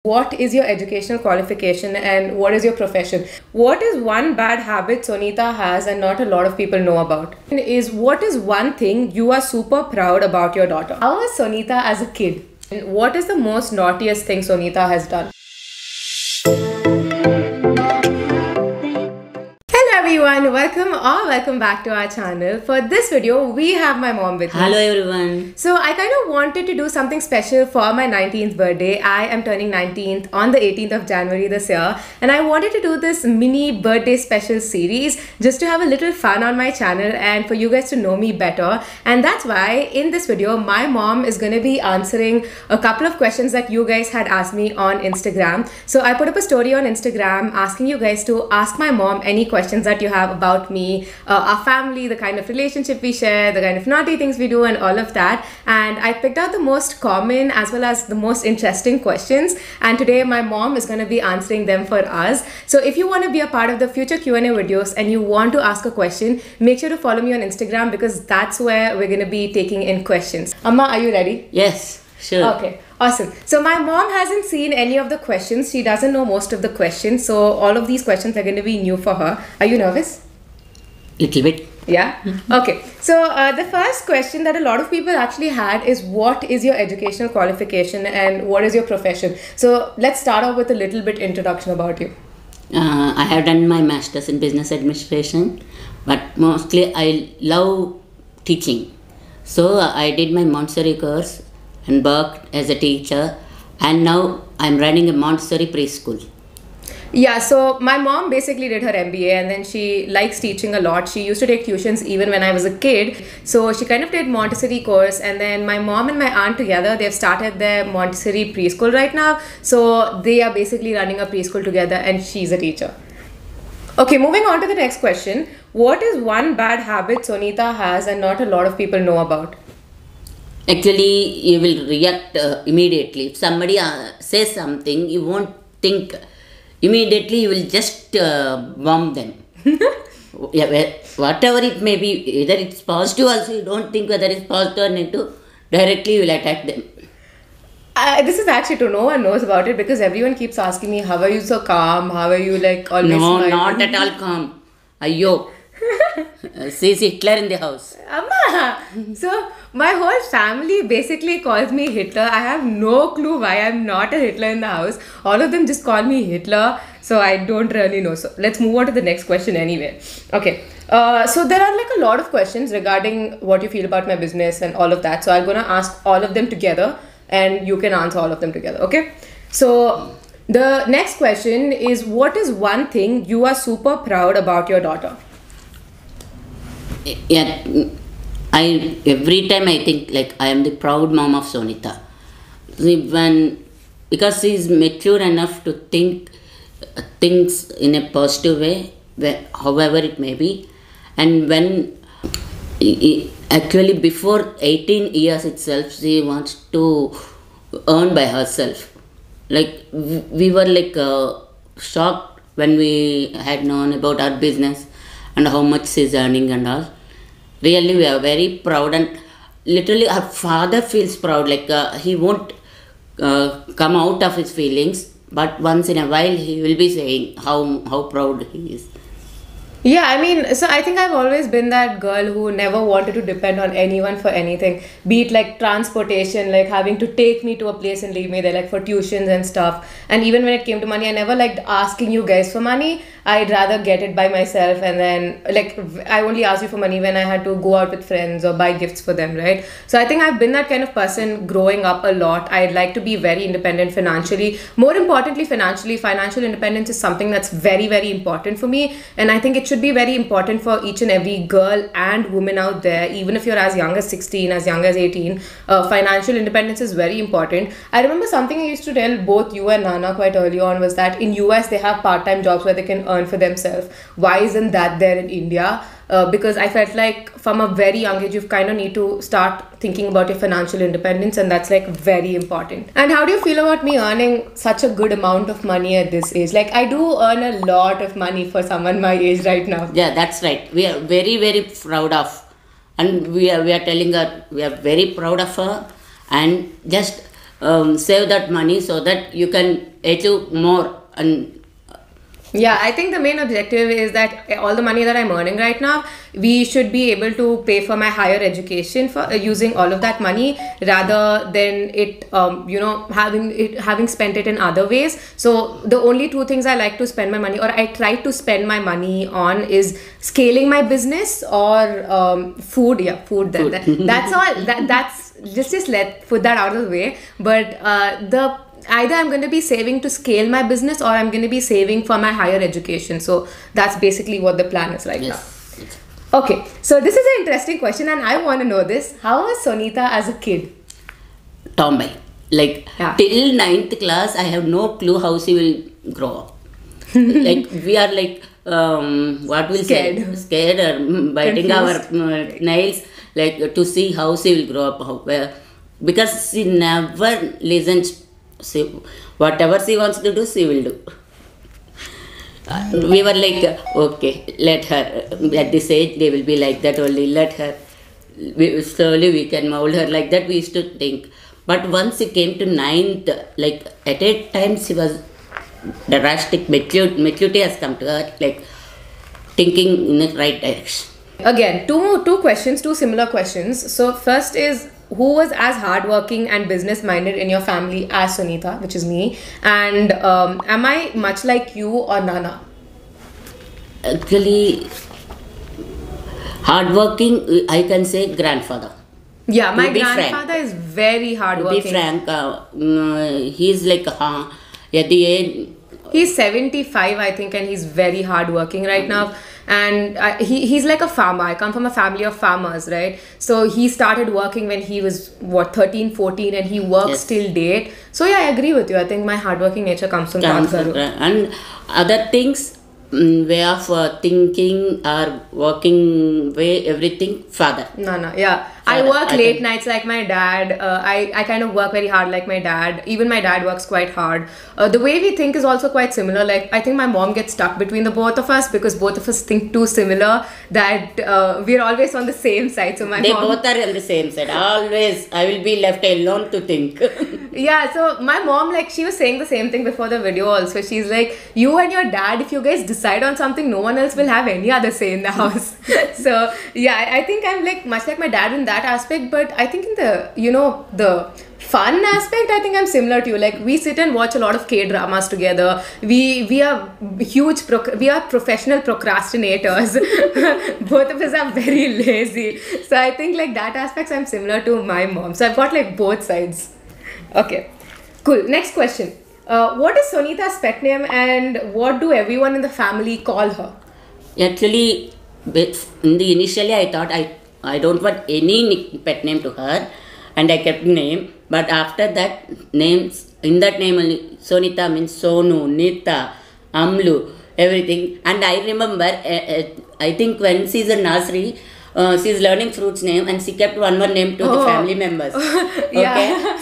What is your educational qualification and what is your profession? What is one bad habit Sonita has and not a lot of people know about? Is what is one thing you are super proud about your daughter? How was Sonita as a kid? And what is the most naughtiest thing Sonita has done? Everyone, welcome back to our channel. For this video, we have my mom with me. Hello everyone. So I kind of wanted to do something special for my 19th birthday. I am turning 19th on the 18th of January this year, and I wanted to do this mini birthday special series just to have a little fun on my channel and for you guys to know me better. And that's why in this video, my mom is going to be answering a couple of questions that you guys had asked me on Instagram. So I put up a story on Instagram asking you guys to ask my mom any questions that you have about me, our family, the kind of relationship we share, the kind of naughty things we do and all of that. And I picked out the most common as well as the most interesting questions, and today my mom is going to be answering them for us. So if you want to be a part of the future Q&A videos and you want to ask a question, make sure to follow me on Instagram because that's where we're going to be taking in questions. Amma, are you ready? Yes, sure. Okay. Awesome. So my mom hasn't seen any of the questions. She doesn't know most of the questions. So all of these questions are going to be new for her. Are you nervous? Little bit. Yeah? Okay. So the first question that a lot of people actually had is what is your educational qualification and what is your profession? So let's start off with a little bit introduction about you. I have done my master's in business administration, but mostly I love teaching. So I did my Montessori course and worked as a teacher, and now I'm running a Montessori preschool. Yeah, so my mom basically did her MBA and then she likes teaching a lot. She used to take tuitions even when I was a kid. So she kind of did Montessori course, and then my mom and my aunt together, they've started their Montessori preschool right now. So they are basically running a preschool together and she's a teacher. Okay, moving on to the next question. What is one bad habit Sonita has and not a lot of people know about? Actually, you will react immediately. If somebody says something, you won't think immediately, you will just bomb them. Yeah, whatever it may be, either it's positive also, you don't think whether it's positive or negative, directly you will attack them. This is actually true. No one knows about it because everyone keeps asking me, how are you so calm? How are you like always No, smiling? not at all calm. Ayyo. She's Hitler in the house. Amma! So my whole family basically calls me Hitler. I have no clue why I'm not a Hitler in the house. All of them just call me Hitler. So I don't really know. So let's move on to the next question anyway. Okay. So there are like a lot of questions regarding what you feel about my business and all of that. So I'm going to ask all of them together and you can answer all of them together. Okay. So the next question is, what is one thing you are super proud about your daughter? Yeah, every time I think like I am the proud mom of Sonita. Because she is mature enough to think things in a positive way, however it may be. And when actually before 18 years itself, she wants to earn by herself. Like we were like shocked when we had known about our business and how much she's earning and all. Really, we are very proud, and literally our father feels proud. Like he won't come out of his feelings, but once in a while he will be saying how proud he is. Yeah, I mean, so I think I've always been that girl who never wanted to depend on anyone for anything, be it like transportation, like having to take me to a place and leave me there, like for tuitions and stuff. And even when it came to money, I never liked asking you guys for money. I'd rather get it by myself, and then like I only asked you for money when I had to go out with friends or buy gifts for them, right? So I think I've been that kind of person growing up a lot. I'd like to be very independent financially. More importantly, financial independence is something that's very, very important for me, and I think it should be very important for each and every girl and woman out there. Even if you're as young as 16, as young as 18, financial independence is very important. I remember something I used to tell both you and Nana quite early on was that in US they have part-time jobs where they can earn for themselves. Why isn't that there in India? Because I felt like from a very young age you kind of need to start thinking about your financial independence, and that's like very important. And how do you feel about me earning such a good amount of money at this age? Like I do earn a lot of money for someone my age right now. Yeah, that's right. We are very, very proud of, and we are telling her we are very proud of her, and just save that money so that you can achieve more. And Yeah, I think the main objective is that all the money that I'm earning right now, we should be able to pay for my higher education for using all of that money rather than it, having spent it in other ways. So the only two things I like to spend my money, or I try to spend my money on, is scaling my business or food. Yeah, food. That's all. That's just let put that out of the way. But the either I'm going to be saving to scale my business or I'm going to be saving for my higher education. So that's basically what the plan is right yes. now. Okay, so this is an interesting question and I want to know this. How was Sonita as a kid? Tomboy. Like Yeah. till 9th class, I have no clue how she will grow up. Like we are like what will Scared. say scared or biting our nails, like to see how she will grow up. Because she never listens. She, whatever she wants to do, she will do. We were like, okay, let her. At this age, they will be like that only. Let her. Slowly we can mold her like that. We used to think. But once she came to 9th, like at 8 times, she was drastic maturity has come to her, like thinking in the right direction. Again, two questions, two similar questions. So first is, who was as hardworking and business minded in your family as Sonita, which is me, and am I much like you or Nana? Actually, hardworking, I can say grandfather. Yeah, my To be grandfather is very To hardworking. be frank, he's like at the end. He's 75, I think, and he's very hardworking right now. And he's like a farmer. I come from a family of farmers, right? So he started working when he was, 13, 14, and he works Yes. till date. So yeah, I agree with you. I think my hardworking nature comes from Tadgaru. And other things, way of thinking or working way, everything, father. No, yeah. I Father, work I late think. nights like my dad. I kind of work very hard like my dad. Even my dad works quite hard. The way we think is also quite similar. Like, I think my mom gets stuck between the both of us because both of us think too similar that we're always on the same side. So my They mom... both are on the same side. Always, I will be left alone to think. Yeah, so my mom, like, she was saying the same thing before the video also. She's like, you and your dad, if you guys decide on something, no one else will have any other say in the house. So yeah, I think I'm like much like my dad in that aspect, but I think in the, the fun aspect, I think I'm similar to you. Like, we sit and watch a lot of K-dramas together. We are we are professional procrastinators. Both of us are very lazy. So I think like that aspects I'm similar to my mom. So I've got like both sides. Okay, cool. Next question. What is Sonita's pet name and what do everyone in the family call her? Actually, initially I thought I don't want any pet name to her, and I kept name. But after that, in that name only, Sonita means Sonu, Nita, Amlu, everything. And I remember, I think when she's in nursery, she's learning fruits name, and she kept one more name to the family members. Yeah. Okay,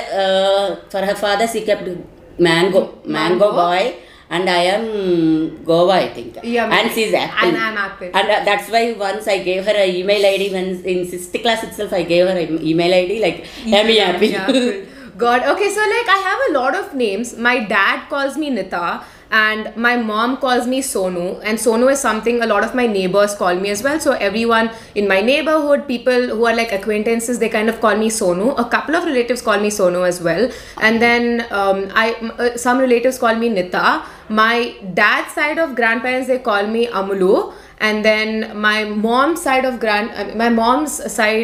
for her father she kept Mango boy. And I am Goa, I think. Yeah, and she's Apple. And I'm Apple. And that's why once I gave her an email ID, when in 6th class itself, I gave her an email ID like Yummy Apple. Yeah, God. Okay, so like I have a lot of names. My dad calls me Nita and my mom calls me Sonu. And Sonu is something a lot of my neighbors call me as well. So everyone in my neighborhood, people who are like acquaintances, they kind of call me Sonu. A couple of relatives call me Sonu as well. And then some relatives call me Nita. My dad's side of grandparents, they call me Amulu. And then my mom's side parents, my mom's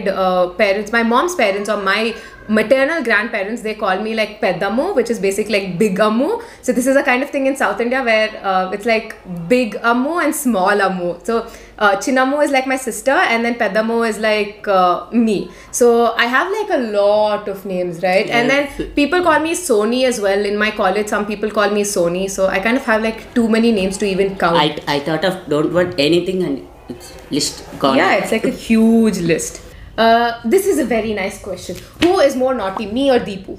parents or my maternal grandparents, they call me like Peddamu, which is basically like Big Ammu. So this is a kind of thing in South India where it's like Big Ammu and Small Ammu. So Chinammu is like my sister and then Peddamu is like me. So I have like a lot of names, right? And then people call me Sony as well. In my college, some people call me Sony. So I kind of have like too many names to even count. I thought of don't want anything and it's list gone. Yeah, it's like a huge list. This is a very nice question. Who is more naughty, me or Deepu?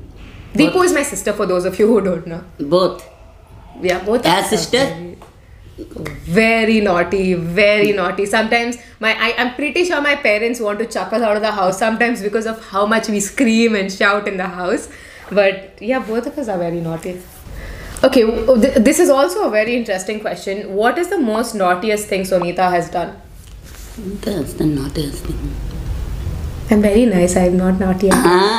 Deepu is my sister for those of you who don't know. Both. Yeah, both. As sister? Very naughty, very naughty. Sometimes I'm pretty sure my parents want to chuck us out of the house sometimes because of how much we scream and shout in the house. But yeah, both of us are very naughty. Okay, this is also a very interesting question. What is the most naughtiest thing Sonita has done? That's the naughtiest thing. I'm very nice. I'm not naughty.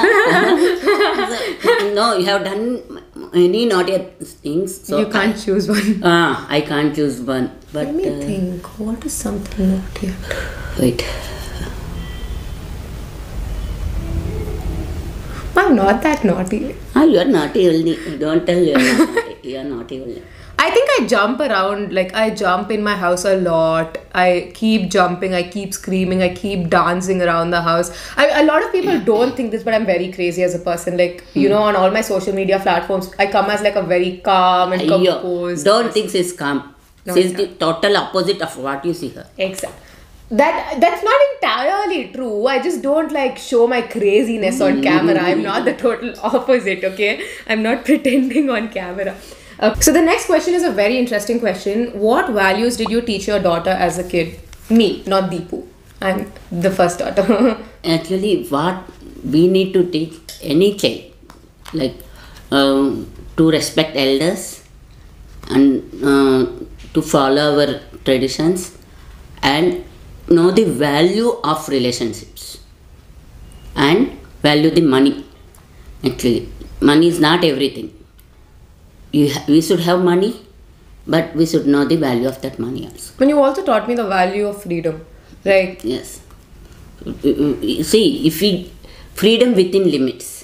No, you have done any naughty things. So you can't choose one. I can't choose one. But Let me think. What is something naughty? Wait. I'm not that naughty. You are naughty only. Don't tell you are not naughty. You are naughty only. I think I jump around, like I jump in my house a lot. I keep jumping, I keep screaming, I keep dancing around the house. A lot of people don't think this, but I'm very crazy as a person. Like, you know, on all my social media platforms, I come as like a very calm and composed. Don't think she's calm. No, She's the total opposite of what you see her. Exactly. That's not entirely true. I just don't like show my craziness on camera. I'm not the total opposite, okay? I'm not pretending on camera. So the next question is a very interesting question. What values did you teach your daughter as a kid? Me, not Deepu. I'm the first daughter. Actually, what we need to teach any child, like to respect elders and to follow our traditions and know the value of relationships and value the money. Actually, money is not everything. We should have money, but we should know the value of that money also. And you also taught me the value of freedom. Like, yes. See, if we freedom within limits.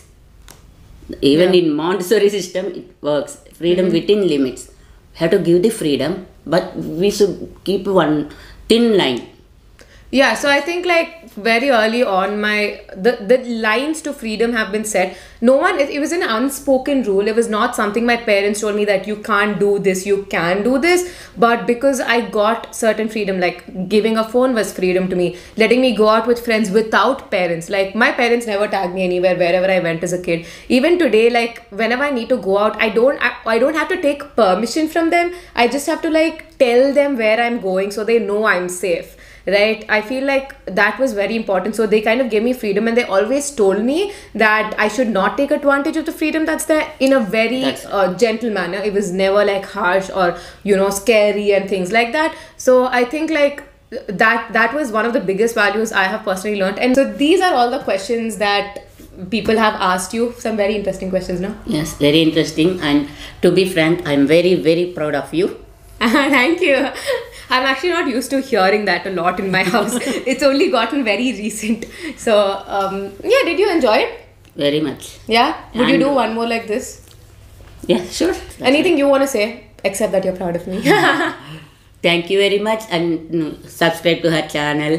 Even in Montessori system, it works. Freedom within limits. Have to give the freedom, but we should keep one thin line. yeah, so I think like very early on the lines to freedom have been set. No one, it was an unspoken rule. It was not something my parents told me that you can't do this, you can do this. But because I got certain freedom, like giving a phone was freedom to me. Letting me go out with friends without parents. Like my parents never tagged me anywhere wherever I went as a kid. Even today, like whenever I need to go out, I don't have to take permission from them. I just have to like tell them where I'm going so they know I'm safe. Right, I feel like that was very important. So they kind of gave me freedom, and they always told me that I should not take advantage of the freedom that's there, in a very gentle manner. It was never like harsh or, you know, scary and things like that. So I think like that was one of the biggest values I have personally learned. And so these are all the questions that people have asked you. Some very interesting questions, no? Yes, very interesting. And to be frank, I'm very, very proud of you. Thank you. I'm actually not used to hearing that a lot in my house. It's only gotten very recent. So, yeah, did you enjoy it? Very much. Yeah? Would you do one more like this? Yeah, sure. Anything you want to say, except that you're proud of me? Thank you very much, and subscribe to her channel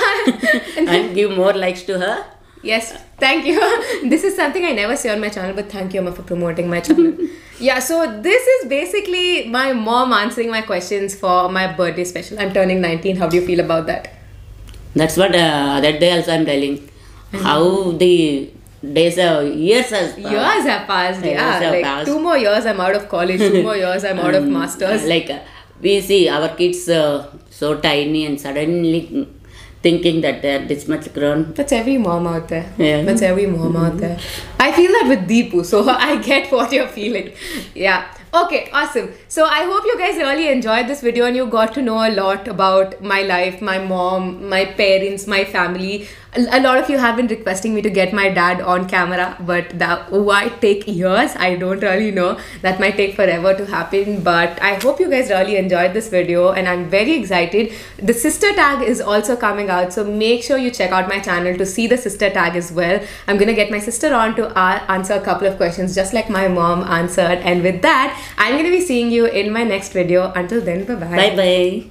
and give more likes to her. Yes, thank you. This is something I never say on my channel, but thank you, Amma, for promoting my channel. Yeah, so this is basically my mom answering my questions for my birthday special. I'm turning 19. How do you feel about that? That's what that day also I'm telling. How the days years has passed. Years have passed, yeah. Like passed. 2 more years I'm out of college, 2 more years I'm out of masters. Like we see our kids so tiny and suddenly thinking that they're this much grown. That's every mom out there. Yeah. That's every mom out there. I feel that with Deepu, so I get what you're feeling. Yeah. Okay, awesome. So I hope you guys really enjoyed this video and you got to know a lot about my life, my mom, my parents, my family. A lot of you have been requesting me to get my dad on camera, but that might take years. I don't really know. That might take forever to happen, but I hope you guys really enjoyed this video and I'm very excited. The sister tag is also coming out, so make sure you check out my channel to see the sister tag as well. I'm gonna get my sister on to answer a couple of questions just like my mom answered, and with that, I'm gonna be seeing you in my next video. Until then, bye-bye. Bye-bye.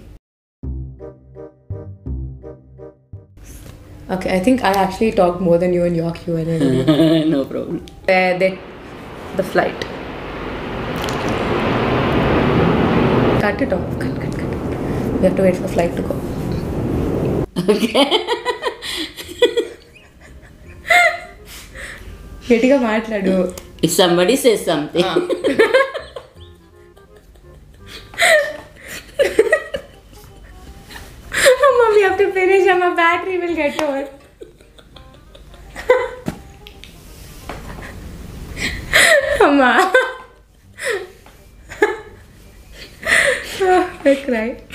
Okay, I think I actually talked more than you in your Q&A. No problem. The flight. Cut it off. Cut. We have to wait for the flight to go. Okay. Getiga maatladu. If somebody says something. will get over. Amma. I cried.